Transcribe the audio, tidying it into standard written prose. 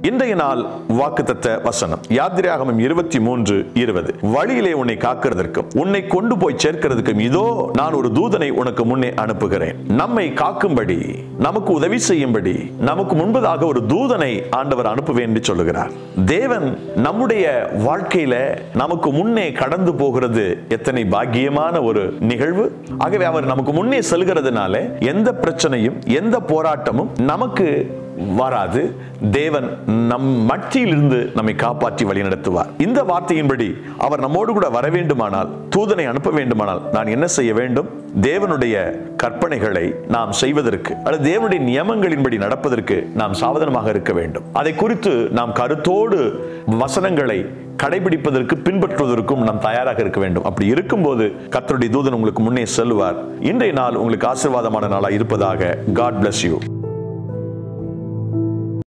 இன்றைய நாள் வாக்குத்தத்த வசனம் யாத்திராகமம் 23:20. வழியிலே உன்னை காக்கிறதற்கும் உன்னை கொண்டு போய் சேர்க்கிறதுக்கும் இதோ நான் ஒரு தூதனை உனக்கு முன்னே அனுப்புகிறேன். நம்மை காக்கும்படி, நமக்கு உதவி செய்யும்படி, நமக்கு முன்பதாக ஒரு தூதனை ஆண்டவர் அனுப்புவேன் என்று சொல்லுகிறார். தேவன் நம்முடைய வாழ்க்கையில நமக்கு முன்னே கடந்து போகிறது எத்தனை பாக்கியமான ஒரு நிகழ்வு. ஆகவே அவர் நமக்கு முன்னே செல்கிறதுனால எந்த பிரச்சனையும் எந்த போராட்டமும் நமக்கு வராது. தேவன் நம் மத்தியிலிருந்து நம்மை காப்பாற்றி வழி நடத்துவார். இந்த வார்த்தையின்படி அவர் நம்மோடு கூட வர வேண்டுமானால், தூதனை அனுப்ப வேண்டுமானால் நான் என்ன செய்ய வேண்டும்? தேவனுடைய கற்பனைகளை நாம் செய்வதற்கு அல்லது தேவனுடைய நியமங்களின்படி நடப்பதற்கு நாம் சாவதானமாக இருக்க வேண்டும். அதை குறித்து நாம் கருத்தோடு வசனங்களை கடைபிடிப்பதற்கு, பின்பற்றுவதற்கும் நாம் தயாராக இருக்க வேண்டும். அப்படி இருக்கும்போது கர்த்தருடைய தூதன் உங்களுக்கு முன்னே செல்வார். இன்றைய நாள் உங்களுக்கு ஆசீர்வாதமான நாளாக இருப்பதாக. God bless you.